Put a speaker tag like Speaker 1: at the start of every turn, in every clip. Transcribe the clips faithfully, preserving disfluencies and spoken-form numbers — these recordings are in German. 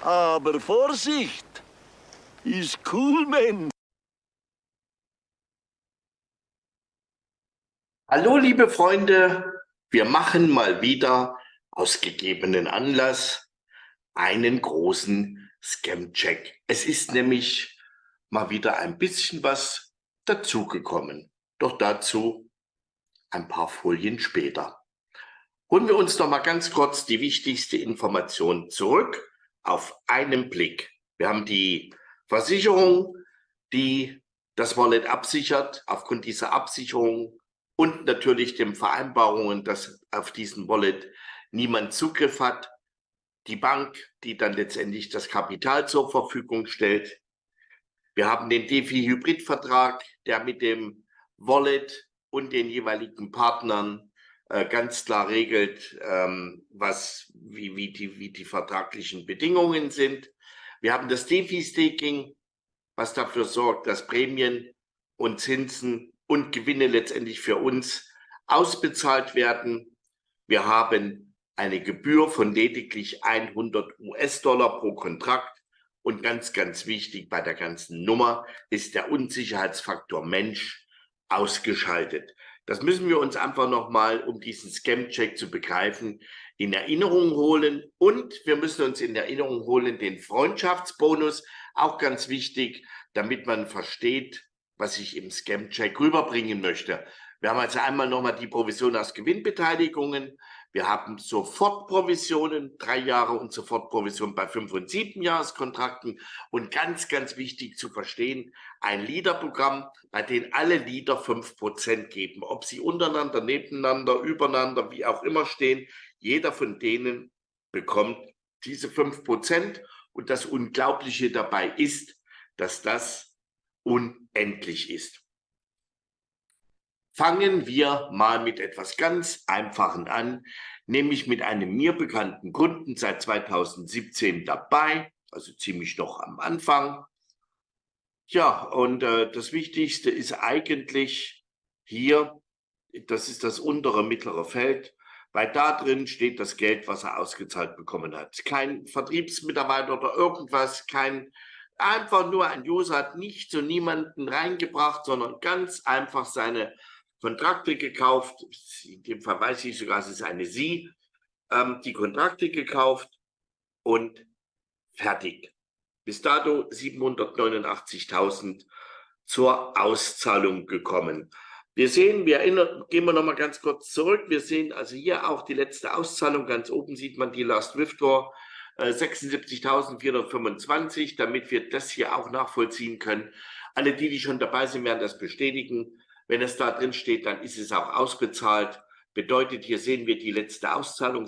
Speaker 1: Aber Vorsicht! Ist cool, Mensch.
Speaker 2: Hallo, liebe Freunde. Wir machen mal wieder aus gegebenen Anlass einen großen Scam-Check. Es ist nämlich mal wieder ein bisschen was dazugekommen. Doch dazu ein paar Folien später. Holen wir uns noch mal ganz kurz die wichtigste Information zurück auf einen Blick. Wir haben die Versicherung, die das Wallet absichert. Aufgrund dieser Absicherung und natürlich den Vereinbarungen, dass auf diesen Wallet niemand Zugriff hat. Die Bank, die dann letztendlich das Kapital zur Verfügung stellt. Wir haben den DeFi-Hybrid-Vertrag, der mit dem Wallet und den jeweiligen Partnern äh, ganz klar regelt, ähm, was, wie, wie, die, wie die vertraglichen Bedingungen sind. Wir haben das DeFi-Staking, was dafür sorgt, dass Prämien und Zinsen und Gewinne letztendlich für uns ausbezahlt werden. Wir haben eine Gebühr von lediglich hundert US-Dollar pro Kontrakt. Und ganz, ganz wichtig bei der ganzen Nummer ist der Unsicherheitsfaktor Mensch ausgeschaltet. Das müssen wir uns einfach nochmal, um diesen Scam-Check zu begreifen, in Erinnerung holen. Und wir müssen uns in Erinnerung holen den Freundschaftsbonus, auch ganz wichtig, damit man versteht, was ich im Scam-Check rüberbringen möchte. Wir haben also einmal nochmal die Provision aus Gewinnbeteiligungen. Wir haben Sofortprovisionen, drei Jahre und Sofortprovision bei fünf- und siebenjahreskontrakten. Und ganz, ganz wichtig zu verstehen, ein Leader-Programm, bei dem alle Leader fünf Prozent geben. Ob sie untereinander, nebeneinander, übereinander, wie auch immer stehen, jeder von denen bekommt diese fünf Prozent. Und das Unglaubliche dabei ist, dass das unendlich ist. Fangen wir mal mit etwas ganz Einfachen an, nämlich mit einem mir bekannten Kunden, seit zweitausendsiebzehn dabei, also ziemlich noch am Anfang. Ja, und äh, das Wichtigste ist eigentlich hier, das ist das untere mittlere Feld, weil da drin steht das Geld, was er ausgezahlt bekommen hat. Kein Vertriebsmitarbeiter oder irgendwas, kein, einfach nur ein User hat nicht zu niemanden reingebracht, sondern ganz einfach seine Kontrakte gekauft. In dem Fall weiß ich sogar, es ist eine Sie, ähm, die Kontrakte gekauft und fertig. Bis dato siebenhundertneunundachtzigtausend zur Auszahlung gekommen. Wir sehen, wir erinnern, gehen wir noch mal ganz kurz zurück. Wir sehen also hier auch die letzte Auszahlung. Ganz oben sieht man die Last Withdraw, äh, sechsundsiebzigtausendvierhundertfünfundzwanzig, damit wir das hier auch nachvollziehen können. Alle die, die schon dabei sind, werden das bestätigen. Wenn es da drin steht, dann ist es auch ausbezahlt. Bedeutet, hier sehen wir die letzte Auszahlung,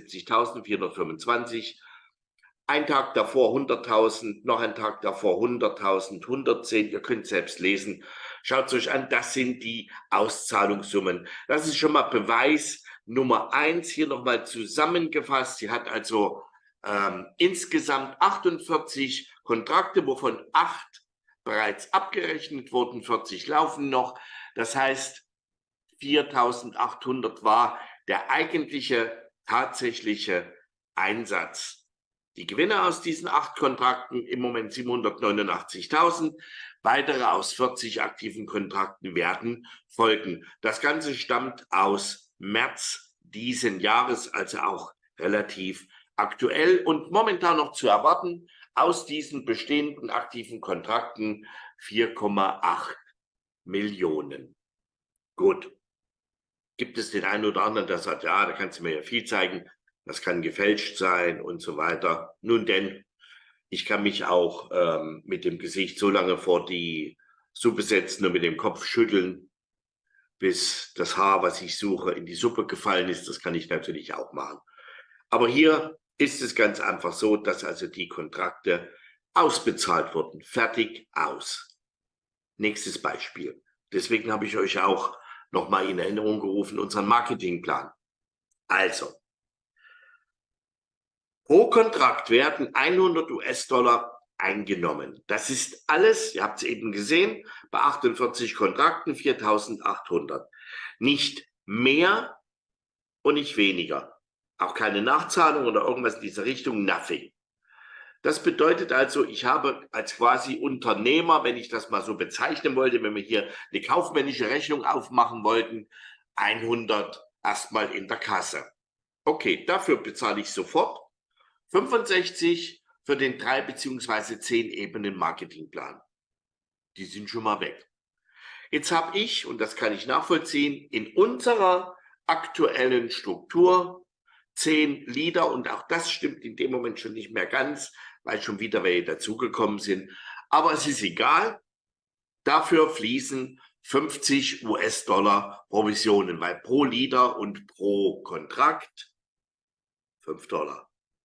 Speaker 2: sechsundsiebzigtausendvierhundertfünfundzwanzig. Ein Tag davor hunderttausend, noch ein Tag davor hunderttausend, hundertzehn. Ihr könnt selbst lesen. Schaut es euch an, das sind die Auszahlungssummen. Das ist schon mal Beweis Nummer eins, hier nochmal zusammengefasst. Sie hat also ähm, insgesamt achtundvierzig Kontrakte, wovon acht bereits abgerechnet wurden, vierzig laufen noch. Das heißt, viertausendachthundert war der eigentliche, tatsächliche Einsatz. Die Gewinne aus diesen acht Kontrakten im Moment siebenhundertneunundachtzigtausend. Weitere aus vierzig aktiven Kontrakten werden folgen. Das Ganze stammt aus März diesen Jahres, also auch relativ aktuell und momentan noch zu erwarten. Aus diesen bestehenden aktiven Kontrakten vier Komma acht Millionen. Gut. Gibt es den einen oder anderen, der sagt, ja, da kannst du mir ja viel zeigen, das kann gefälscht sein und so weiter. Nun denn, ich kann mich auch ähm, mit dem Gesicht so lange vor die Suppe setzen und mit dem Kopf schütteln, bis das Haar, was ich suche, in die Suppe gefallen ist. Das kann ich natürlich auch machen. Aber hier ist es ganz einfach so, dass also die Kontrakte ausbezahlt wurden. Fertig, aus. Nächstes Beispiel. Deswegen habe ich euch auch nochmal in Erinnerung gerufen, unseren Marketingplan. Also, pro Kontrakt werden hundert US-Dollar eingenommen. Das ist alles, ihr habt es eben gesehen, bei achtundvierzig Kontrakten viertausendachthundert. Nicht mehr und nicht weniger. Auch keine Nachzahlung oder irgendwas in dieser Richtung, nothing. Das bedeutet also, ich habe als quasi Unternehmer, wenn ich das mal so bezeichnen wollte, wenn wir hier eine kaufmännische Rechnung aufmachen wollten, hundert erstmal in der Kasse. Okay, dafür bezahle ich sofort fünfundsechzig für den drei beziehungsweise zehn Ebenen Marketingplan. Die sind schon mal weg. Jetzt habe ich, und das kann ich nachvollziehen, in unserer aktuellen Struktur zehn Leader, und auch das stimmt in dem Moment schon nicht mehr ganz, weil schon wieder welche dazugekommen sind. Aber es ist egal, dafür fließen fünfzig US-Dollar Provisionen, weil pro Leader und pro Kontrakt fünf Dollar.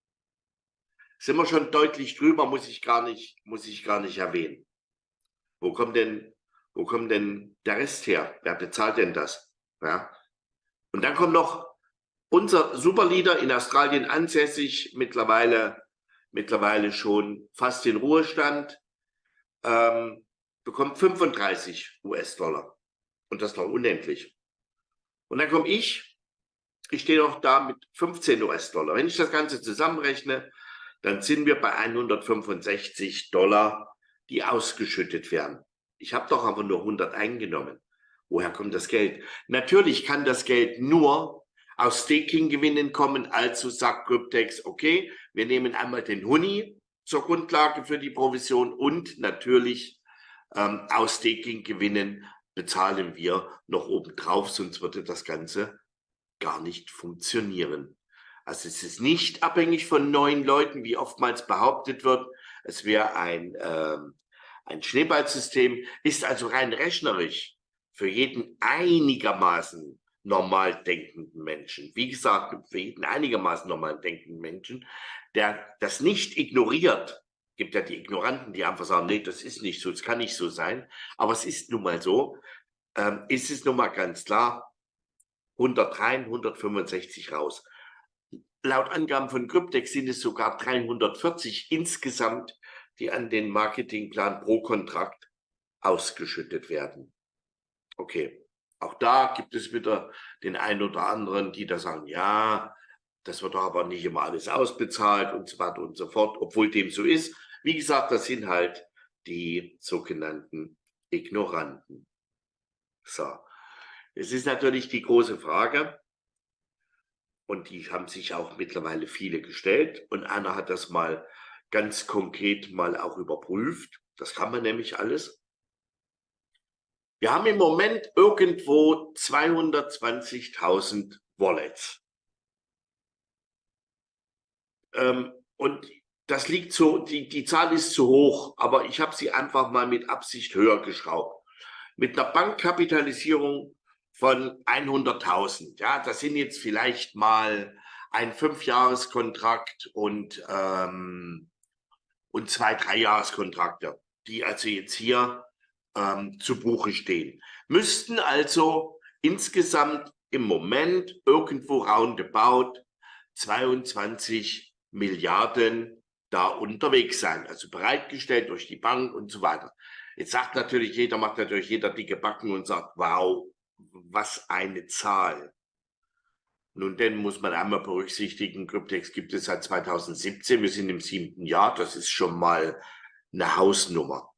Speaker 2: Sind wir schon deutlich drüber, muss ich gar nicht, muss ich gar nicht erwähnen. Wo kommt denn, wo kommt denn der Rest her? Wer bezahlt denn das? Ja. Und dann kommt noch unser Superleader in Australien ansässig, mittlerweile, mittlerweile schon fast in Ruhestand, ähm, bekommt fünfunddreißig US-Dollar. Und das noch unendlich. Und dann komme ich, ich stehe noch da mit fünfzehn US-Dollar. Wenn ich das Ganze zusammenrechne, dann sind wir bei hundertfünfundsechzig Dollar, die ausgeschüttet werden. Ich habe doch aber nur hundert eingenommen. Woher kommt das Geld? Natürlich kann das Geld nur aus Staking-Gewinnen kommen, also sagt Cryptex, okay, wir nehmen einmal den Huni zur Grundlage für die Provision und natürlich ähm, aus Staking-Gewinnen bezahlen wir noch obendrauf, sonst würde das Ganze gar nicht funktionieren. Also es ist nicht abhängig von neuen Leuten, wie oftmals behauptet wird. Es wäre ein, äh, ein Schneeballsystem, ist also rein rechnerisch für jeden einigermaßen normal denkenden Menschen, wie gesagt, für jeden einigermaßen normal denkenden Menschen, der das nicht ignoriert. Es gibt ja die Ignoranten, die einfach sagen, nee, das ist nicht so, es kann nicht so sein, aber es ist nun mal so, ähm, ist es nun mal ganz klar, hundertdrei, hundertfünfundsechzig raus. Laut Angaben von Cryptex sind es sogar dreihundertvierzig insgesamt, die an den Marketingplan pro Kontrakt ausgeschüttet werden. Okay, auch da gibt es wieder den einen oder anderen, die da sagen, ja, das wird aber nicht immer alles ausbezahlt und so weiter und so fort, obwohl dem so ist. Wie gesagt, das sind halt die sogenannten Ignoranten. So, es ist natürlich die große Frage, und die haben sich auch mittlerweile viele gestellt. Und einer hat das mal ganz konkret mal auch überprüft. Das kann man nämlich alles. Wir haben im Moment irgendwo zweihundertzwanzigtausend Wallets. Ähm, und das liegt so, die, die Zahl ist zu hoch, aber ich habe sie einfach mal mit Absicht höher geschraubt. Mit einer Bankkapitalisierung von hunderttausend. Ja, das sind jetzt vielleicht mal ein Fünfjahreskontrakt und, ähm, und zwei, Dreijahreskontrakte, die also jetzt hier ähm, zu Buche stehen. Müssten also insgesamt im Moment irgendwo roundabout zweiundzwanzig Milliarden da unterwegs sein, also bereitgestellt durch die Bank und so weiter. Jetzt sagt natürlich jeder, macht natürlich jeder dicke Backen und sagt, wow, was eine Zahl. Nun, denn muss man einmal berücksichtigen, Cryptex gibt es seit zweitausendsiebzehn, wir sind im siebten Jahr, das ist schon mal eine Hausnummer.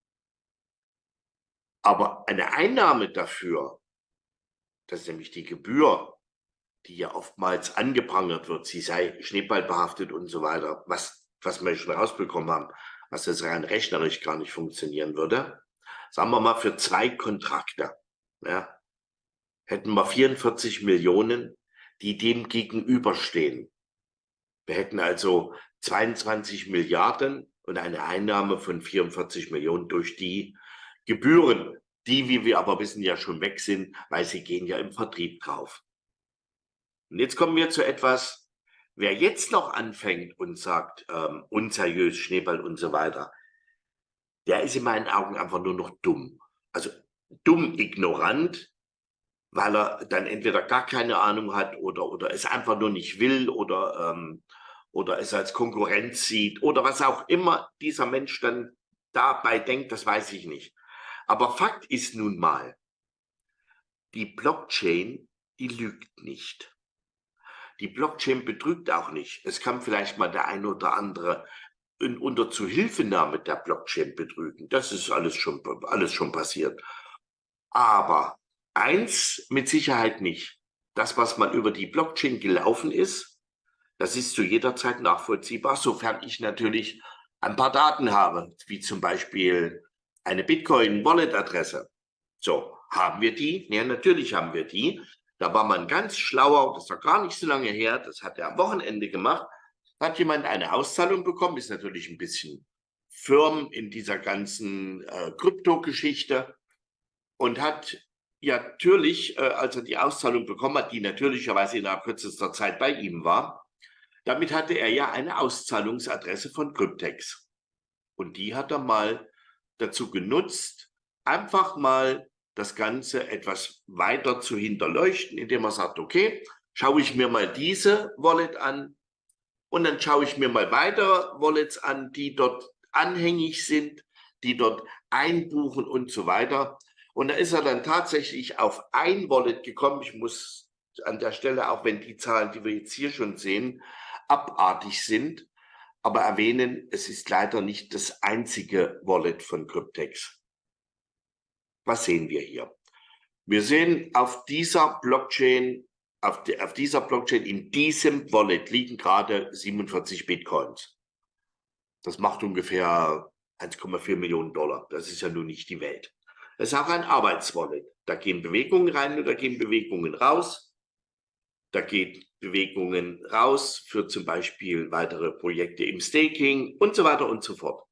Speaker 2: Aber eine Einnahme dafür, das ist nämlich die Gebühr, die ja oftmals angeprangert wird, sie sei schneeballbehaftet und so weiter, was, was wir schon rausbekommen haben, was das rein rechnerisch gar nicht funktionieren würde. Sagen wir mal, für zwei Kontrakte, ja, hätten wir vierundvierzig Millionen, die dem gegenüberstehen. Wir hätten also zweiundzwanzig Milliarden und eine Einnahme von vierundvierzig Millionen durch die Gebühren, die, wie wir aber wissen, ja schon weg sind, weil sie gehen ja im Vertrieb drauf. Und jetzt kommen wir zu etwas, wer jetzt noch anfängt und sagt, ähm, unseriös, Schneeball und so weiter, der ist in meinen Augen einfach nur noch dumm. Also dumm ignorant, weil er dann entweder gar keine Ahnung hat oder, oder es einfach nur nicht will oder, ähm, oder es als Konkurrenz sieht oder was auch immer dieser Mensch dann dabei denkt, das weiß ich nicht. Aber Fakt ist nun mal, die Blockchain, die lügt nicht. Die Blockchain betrügt auch nicht. Es kann vielleicht mal der ein oder andere in, unter Zuhilfenahme der Blockchain betrügen. Das ist alles schon, alles schon passiert. Aber eins mit Sicherheit nicht. Das, was mal über die Blockchain gelaufen ist, das ist zu jeder Zeit nachvollziehbar, sofern ich natürlich ein paar Daten habe, wie zum Beispiel eine Bitcoin-Wallet-Adresse. So, haben wir die? Ja, natürlich haben wir die. Da war man ganz schlauer, das ist doch gar nicht so lange her, das hat er am Wochenende gemacht, hat jemand eine Auszahlung bekommen, ist natürlich ein bisschen firm in dieser ganzen äh, Krypto-Geschichte und hat ja natürlich, äh, als er die Auszahlung bekommen hat, die natürlicherweise innerhalb kürzester Zeit bei ihm war, damit hatte er ja eine Auszahlungsadresse von Cryptex. Und die hat er mal dazu genutzt, einfach mal das Ganze etwas weiter zu hinterleuchten, indem er sagt, okay, schaue ich mir mal diese Wallet an und dann schaue ich mir mal weitere Wallets an, die dort anhängig sind, die dort einbuchen und so weiter. Und da ist er dann tatsächlich auf ein Wallet gekommen. Ich muss an der Stelle, auch wenn die Zahlen, die wir jetzt hier schon sehen, abartig sind, aber erwähnen, es ist leider nicht das einzige Wallet von Cryptex. Was sehen wir hier? Wir sehen auf dieser Blockchain, auf, de, auf dieser Blockchain, in diesem Wallet liegen gerade siebenundvierzig Bitcoins. Das macht ungefähr eins Komma vier Millionen Dollar. Das ist ja nun nicht die Welt. Es ist auch ein Arbeitswallet. Da gehen Bewegungen rein und da gehen Bewegungen raus. Da geht Bewegungen raus für zum Beispiel weitere Projekte im Staking und so weiter und so fort.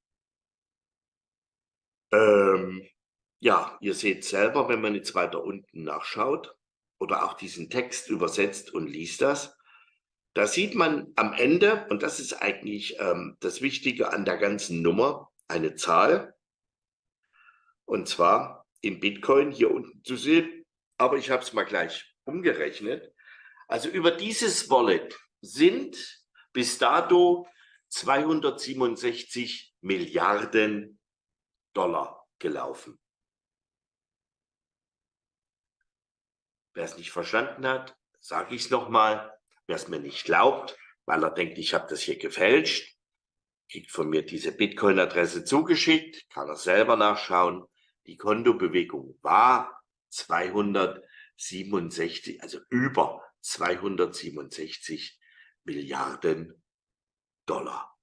Speaker 2: Ähm, ja, ihr seht selber, wenn man jetzt weiter unten nachschaut oder auch diesen Text übersetzt und liest das, da sieht man am Ende, und das ist eigentlich ähm, das Wichtige an der ganzen Nummer, eine Zahl, und zwar in Bitcoin hier unten zu sehen, aber ich habe es mal gleich umgerechnet. Also über dieses Wallet sind bis dato zweihundertsiebenundsechzig Milliarden Dollar gelaufen. Wer es nicht verstanden hat, sage ich es nochmal. Wer es mir nicht glaubt, weil er denkt, ich habe das hier gefälscht, kriegt von mir diese Bitcoin-Adresse zugeschickt, kann er selber nachschauen. Die Kontobewegung war zweihundertsiebenundsechzig, also über zweihundertsiebenundsechzig Milliarden Dollar.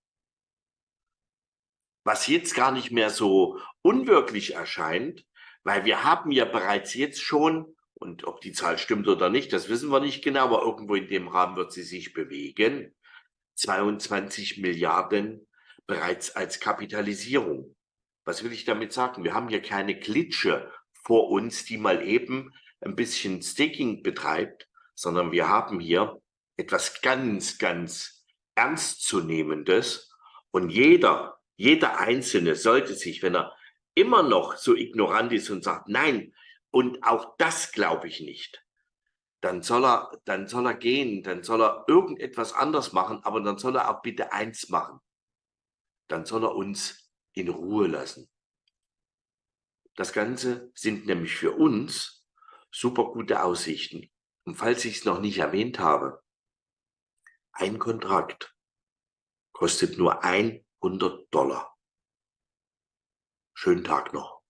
Speaker 2: Was jetzt gar nicht mehr so unwirklich erscheint, weil wir haben ja bereits jetzt schon, und ob die Zahl stimmt oder nicht, das wissen wir nicht genau, aber irgendwo in dem Rahmen wird sie sich bewegen, zweiundzwanzig Milliarden bereits als Kapitalisierung. Was will ich damit sagen? Wir haben hier keine Klitsche vor uns, die mal eben ein bisschen Staking betreibt, sondern wir haben hier etwas ganz, ganz Ernstzunehmendes. Und jeder, jeder Einzelne sollte sich, wenn er immer noch so ignorant ist und sagt, nein, und auch das glaube ich nicht, dann soll er, dann soll er gehen, dann soll er irgendetwas anders machen, aber dann soll er auch bitte eins machen. Dann soll er uns in Ruhe lassen. Das Ganze sind nämlich für uns super gute Aussichten. Und falls ich es noch nicht erwähnt habe, ein Kontrakt kostet nur hundert Dollar. Schönen Tag noch.